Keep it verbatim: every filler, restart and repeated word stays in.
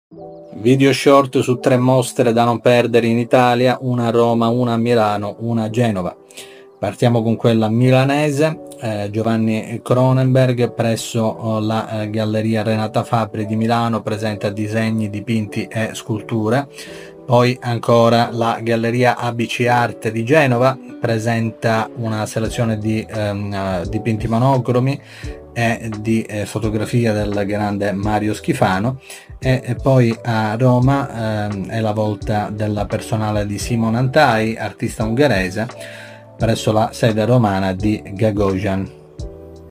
Video short su tre mostre da non perdere in Italia, una a Roma, una a Milano, una a Genova. Partiamo con quella milanese, eh, Giovanni Cronenberg presso la eh, Galleria Renata Fabbri di Milano presenta disegni, dipinti e sculture. Poi ancora la Galleria A B C Arte di Genova presenta una selezione di ehm, dipinti monocromi e di eh, fotografia del grande Mario Schifano. E, e poi a Roma ehm, è la volta della personale di Simon Antai, artista ungherese, presso la sede romana di Gagosian.